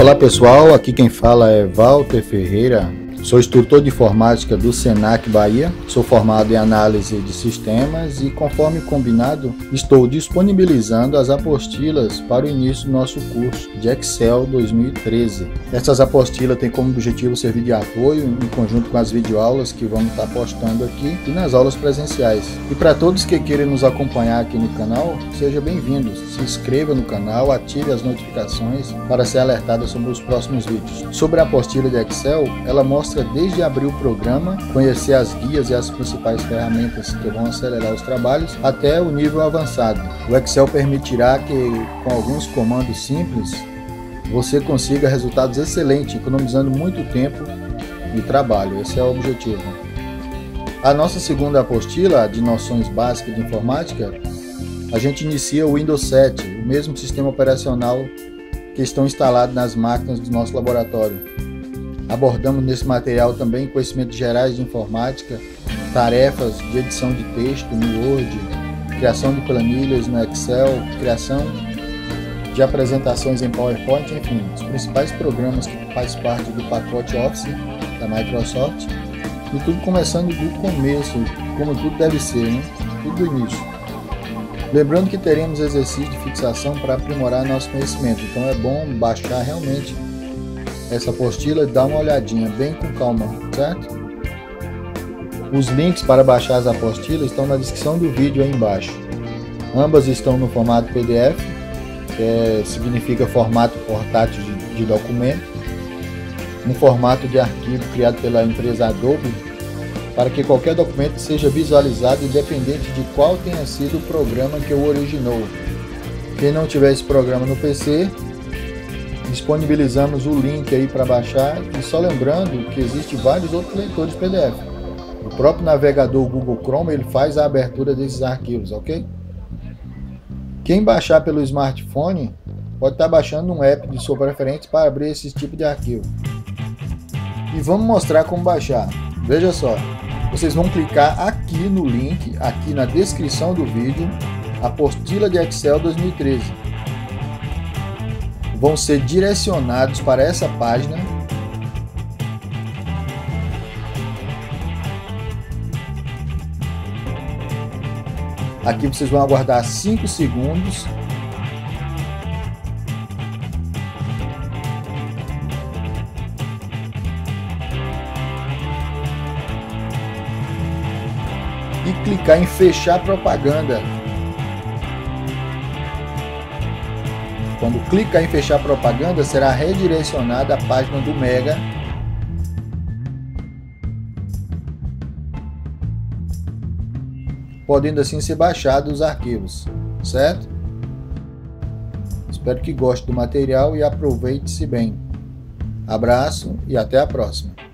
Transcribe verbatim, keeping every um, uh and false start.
Olá pessoal, aqui quem fala é Walter Ferreira, sou instrutor de informática do Senac Bahia, sou formado em análise de sistemas e, conforme combinado, estou disponibilizando as apostilas para o início do nosso curso de Excel dois mil e treze. Essas apostilas têm como objetivo servir de apoio em conjunto com as videoaulas que vamos estar postando aqui e nas aulas presenciais. E para todos que queiram nos acompanhar aqui no canal, seja bem-vindo, se inscreva no canal, ative as notificações para ser alertado sobre os próximos vídeos. Sobre a apostila de Excel, ela mostra desde abrir o programa, conhecer as guias e as principais ferramentas que vão acelerar os trabalhos, até o nível avançado. O Excel permitirá que, com alguns comandos simples, você consiga resultados excelentes, economizando muito tempo e trabalho. Esse é o objetivo. A nossa segunda apostila, de noções básicas de informática, a gente inicia o Windows sete, o mesmo sistema operacional que estão instalados nas máquinas do nosso laboratório. Abordamos nesse material também conhecimentos gerais de informática, tarefas de edição de texto no Word, criação de planilhas no Excel, criação de apresentações em PowerPoint, enfim, os principais programas que fazem parte do pacote Office da Microsoft. E tudo começando do começo, como tudo deve ser, né? Tudo do início. Lembrando que teremos exercícios de fixação para aprimorar nosso conhecimento, então é bom baixar realmente essa apostila e dar uma olhadinha bem com calma, certo? Os links para baixar as apostilas estão na descrição do vídeo aí embaixo. Ambas estão no formato P D F, que é, significa formato portátil de, de documento, um formato de arquivo criado pela empresa Adobe, para que qualquer documento seja visualizado independente de qual tenha sido o programa que o originou. Quem não tiver esse programa no P C, disponibilizamos o link aí para baixar, e só lembrando que existe vários outros leitores de P D F. O próprio navegador Google Chrome ele faz a abertura desses arquivos, ok? Quem baixar pelo smartphone pode estar baixando um app de sua preferência para abrir esse tipo de arquivo. E vamos mostrar como baixar. Veja só, vocês vão clicar aqui no link, aqui na descrição do vídeo, apostila de Excel dois mil e treze. Vão ser direcionados para essa página. Aqui vocês vão aguardar cinco segundos. E clicar em fechar propaganda. Quando clicar em fechar propaganda, será redirecionada à página do Mega, podendo assim ser baixados os arquivos, certo? Espero que goste do material e aproveite-se bem. Abraço e até a próxima.